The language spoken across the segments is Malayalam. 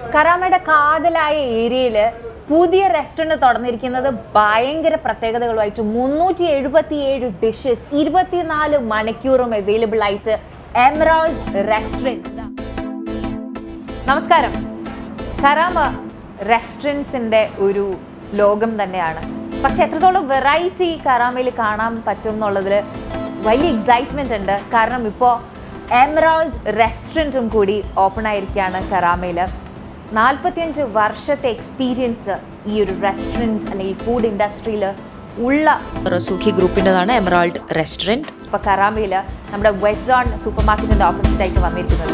കരാമയുടെ കാതലായ ഏരിയയിൽ പുതിയ റെസ്റ്റോറൻറ്റ് തുറന്നിരിക്കുന്നത് ഭയങ്കര പ്രത്യേകതകളുമായിട്ട് 377 ഡിഷസ് 24 മണിക്കൂറും അവൈലബിൾ ആയിട്ട് എമറാൾഡ് റെസ്റ്റോറൻറ്റ്. നമസ്കാരം. കരാമ റെസ്റ്റോറൻറ്റ്സിൻ്റെ ഒരു ലോകം തന്നെയാണ്. പക്ഷെ എത്രത്തോളം വെറൈറ്റി കരാമയിൽ കാണാൻ പറ്റും എന്നുള്ളതിൽ വലിയ എക്സൈറ്റ്മെൻ്റ് ഉണ്ട്. കാരണം ഇപ്പോൾ എമറാൾഡ് റെസ്റ്റോറൻറ്റും കൂടി ഓപ്പൺ ആയിരിക്കുകയാണ് കരാമയിൽ. 45 വർഷത്തെ എക്സ്പീരിയൻസ് ഈ ഒരു റെസ്റ്റോറൻറ്റ് അല്ലെങ്കിൽ ഫുഡ് ഇൻഡസ്ട്രിയിൽ ഉള്ള റസൂഖി ഗ്രൂപ്പിൻ്റെതാണ് എമറാൾഡ് റെസ്റ്റോറൻറ്റ്. ഇപ്പോൾ കരാമയിൽ നമ്മുടെ വെസ്റ്റേൺ സൂപ്പർ മാർക്കറ്റിൻ്റെ ഓപ്പോസിറ്റായിട്ട് വന്നിരിക്കുന്നത്.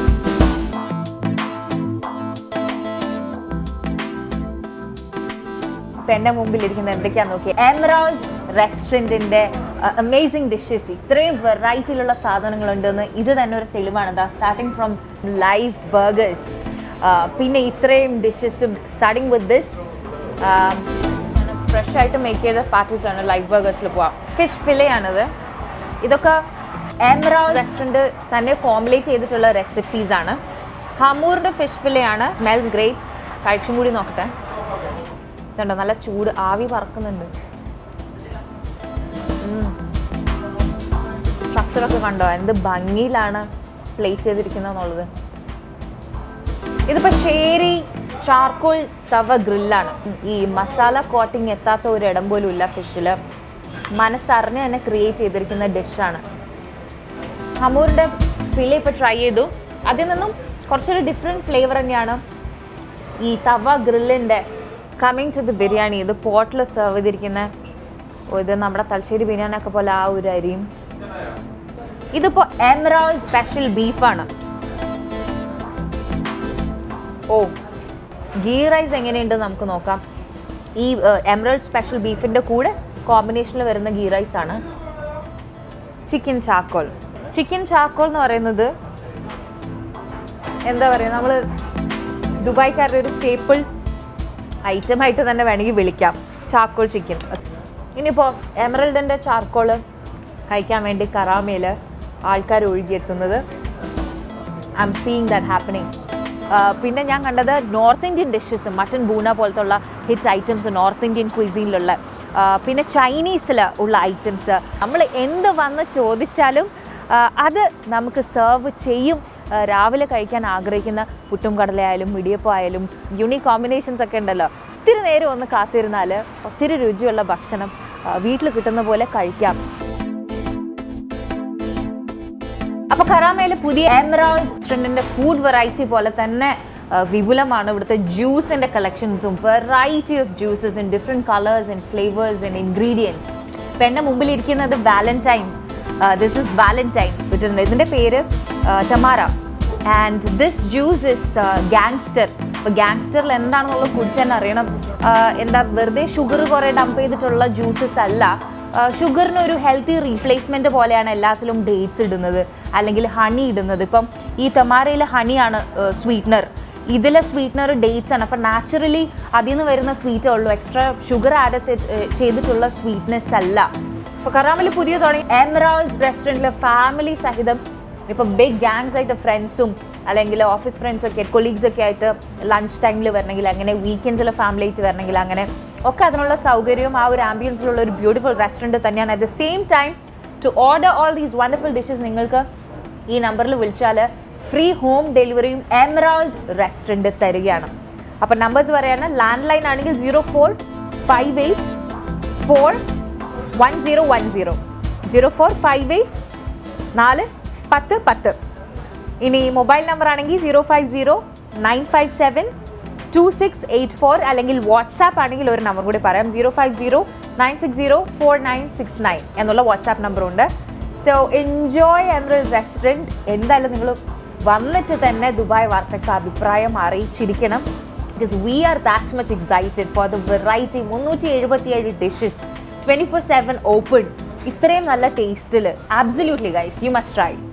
ഇപ്പം എൻ്റെ മുമ്പിലിരിക്കുന്നത് എന്തൊക്കെയാണെന്ന് നോക്കി. എമറാൾഡ് റെസ്റ്റോറൻറ്റിൻ്റെ അമേസിങ് ഡിഷസ്, ഇത്രയും വെറൈറ്റിയിലുള്ള സാധനങ്ങളുണ്ടെന്ന് ഇത് തന്നെ ഒരു തെളിവാണ്. സ്റ്റാർട്ടിങ് ഫ്രം ലൈവ് ബർഗേഴ്സ്, പിന്നെ ഇത്രയും ഡിഷസും സ്റ്റാർട്ടിങ് വിത്ത് ദിസ് ഫ്രഷ് ആയിട്ട് മേക്ക് ചെയ്ത പാറ്റീസാണ് ലൈവ് ബർഗേഴ്സിൽ പോവാം. ഫിഷ് ഫിലെ ആണിത്. ഇതൊക്കെ എമറാൾഡ് റെസ്റ്റോറൻറ്റ് തന്നെ ഫോർമുലേറ്റ് ചെയ്തിട്ടുള്ള റെസിപ്പീസാണ്. ഹമൂറിൻ്റെ ഫിഷ് ഫിലെ ആണ്. Smells great. കഴിച്ചും കൂടി നോക്കട്ടെ. ഇതുണ്ടോ, നല്ല ചൂട് ആവി പറക്കുന്നുണ്ട്. സ്ട്രക്ചറൊക്കെ കണ്ടോ, എന്ത് ഭംഗിയിലാണ് പ്ലേറ്റ് ചെയ്തിരിക്കുന്നത് എന്നുള്ളത്. ഇതിപ്പോൾ ഷേരി ചാർക്കോൾ തവ ഗ്രില്ലാണ്. ഈ മസാല കോട്ടിങ് എത്താത്ത ഒരു ഇടം പോലും ഇല്ല ഫിഷിൽ. മനസ്സറിഞ്ഞ് തന്നെ ക്രിയേറ്റ് ചെയ്തിരിക്കുന്ന ഡിഷാണ്. ഹമൂറിൻ്റെ ഫിലെ ഇപ്പോൾ ട്രൈ ചെയ്തു. അതിൽ നിന്നും കുറച്ചൊരു ഡിഫറെൻറ്റ് ഫ്ലേവർ തന്നെയാണ് ഈ തവ ഗ്രില്ലിൻ്റെ കമ്മിങ് ടു ദി ബിരിയാണി. ഇത് പോട്ടിൽ സെർവ് ചെയ്തിരിക്കുന്ന ഇത് നമ്മുടെ തലശ്ശേരി ബിരിയാണിയൊക്കെ പോലെ ആ ഒരു അരിയും. ഇതിപ്പോൾ എമറാൾഡ് സ്പെഷ്യൽ ബീഫാണ്. ഓ, ഗീ റൈസ് എങ്ങനെയുണ്ടെന്ന് നമുക്ക് നോക്കാം. ഈ എമറാൾഡ് സ്പെഷ്യൽ ബീഫിൻ്റെ കൂടെ കോമ്പിനേഷനിൽ വരുന്ന ഗീ റൈസ് ആണ്. Chicken charcoal. ചിക്കൻ ചാക്കോൾ എന്ന് പറയുന്നത് എന്താ പറയുക, നമ്മൾ ദുബായ്ക്കാരുടെ ഒരു സ്റ്റേപ്പിൾ ഐറ്റമായിട്ട് തന്നെ വേണമെങ്കിൽ വിളിക്കാം, ചാർക്കോൾ ചിക്കൻ. ഇനിയിപ്പോൾ എമറൽഡിൻ്റെ ചാർക്കോൾ കഴിക്കാൻ വേണ്ടി കരാമയിൽ ആൾക്കാർ ഒഴുകിയെത്തുന്നത് I am seeing that happening. പിന്നെ ഞാൻ കണ്ടത് north Indian dishes, mutton bhuna പോലത്തെ ഉള്ള ഹിറ്റ് ഐറ്റംസ് നോർത്ത് ഇന്ത്യൻ ക്വിസീനിലുള്ള, പിന്നെ ചൈനീസിൽ ഉള്ള ഐറ്റംസ്. നമ്മൾ എന്ത് വന്ന് ചോദിച്ചാലും അത് നമുക്ക് സെർവ് ചെയ്യും. രാവിലെ കഴിക്കാൻ ആഗ്രഹിക്കുന്ന പുട്ടും കടലയായാലും ഇടിയപ്പം ആയാലും യുണീക്ക് കോമ്പിനേഷൻസ് ഒക്കെ ഉണ്ടല്ലോ. ഒത്തിരി നേരം ഒന്ന് കാത്തിരുന്നാൽ ഒത്തിരി രുചിയുള്ള ഭക്ഷണം വീട്ടിൽ കിട്ടുന്ന പോലെ കഴിക്കാം. അപ്പോൾ കരാമയിൽ പുതിയ എമറാൾഡ് റെസ്റ്റോറൻറ്റിൻ്റെ ഫുഡ് വെറൈറ്റി പോലെ തന്നെ വിപുലമാണ്. ഇവിടുത്തെ ജ്യൂസിൻ്റെ കളക്ഷൻസും variety of juices in different colours and flavours and ingredients. ഇപ്പം എൻ്റെ മുമ്പിലിരിക്കുന്നത് വാലന്റൈൻ. This is Valentine. ഇതിൻ്റെ പേര് Tamara. And this juice is gangster. അപ്പോൾ ഗാങ്സ്റ്ററിൽ എന്താണെന്നുള്ളത് കുടിച്ച് തന്നെ അറിയണം. എന്താ വെറുതെ ഷുഗർ കുറേ ഡംപ് ചെയ്തിട്ടുള്ള ജ്യൂസസ് അല്ല. ഷുഗറിനൊരു ഹെൽത്തി റീപ്ലേസ്മെൻറ്റ് പോലെയാണ് എല്ലാത്തിലും ഡേറ്റ്സ് ഇടുന്നത് അല്ലെങ്കിൽ ഹണി ഇടുന്നത്. ഇപ്പം ഈ ടമാരയിൽ ഹണിയാണ് സ്വീറ്റ്നർ, ഇതിലെ സ്വീറ്റ്നർ ഡേറ്റ്സ് ആണ്. അപ്പം നാച്ചുറലി അതിൽ നിന്ന് വരുന്ന സ്വീറ്റേ ഉള്ളൂ, എക്സ്ട്രാ ഷുഗർ ആഡ് ചെയ്തിട്ടുള്ള സ്വീറ്റ്നെസ് അല്ല. ഇപ്പോൾ കരാമയിൽ പുതിയ തുടങ്ങി എമറാൾഡ് റെസ്റ്റോറൻറ്റിൽ ഫാമിലി സഹിതം ഇപ്പോൾ ബിഗ് ഗാങ്സ് ആയിട്ട് ഫ്രണ്ട്സും അല്ലെങ്കിൽ ഓഫീസ് ഫ്രണ്ട്സൊക്കെ കൊളീഗ്സൊക്കെ ആയിട്ട് ലഞ്ച് ടൈമിൽ വരണമെങ്കിൽ, അങ്ങനെ വീക്കെൻഡ്സിൽ ഫാമിലി ആയിട്ട് വരണമെങ്കിൽ, അങ്ങനെ ഒക്കെ അതിനുള്ള സൗകര്യവും ആ ഒരു ആംബിയൻസിലുള്ള ഒരു ബ്യൂട്ടിഫുൾ റെസ്റ്റോറൻറ്റ് തന്നെയാണ്. At the same time to order all these wonderful dishes നിങ്ങൾക്ക് ഈ നമ്പറിൽ വിളിച്ചാൽ ഫ്രീ ഹോം ഡെലിവറിയും എമറാൾഡ് റെസ്റ്റോറൻറ്റ് തരികയാണ്. അപ്പോൾ നമ്പേഴ്സ് പറയുകയാണ്. ലാൻഡ് ലൈൻ ആണെങ്കിൽ 0458411010 0458411010. ഇനി മൊബൈൽ നമ്പർ ആണെങ്കിൽ 050957268 അല്ലെങ്കിൽ വാട്സാപ്പ് ആണെങ്കിൽ ഒരു നമ്പർ കൂടി പറയാം, 05096049969 എന്നുള്ള വാട്സാപ്പ് നമ്പറുണ്ട്. So enjoy emerald restaurant. എന്തായാലും നിങ്ങൾ വന്നിട്ട് തന്നെ ദുബായ് വാർത്തയ്ക്ക് അഭിപ്രായം അറിയിച്ചിരിക്കണം. Because we are that much excited for the variety. 377 dishes 24/7 open. ഇത്രയും നല്ല ടേസ്റ്റിൽ. Absolutely guys, you must try.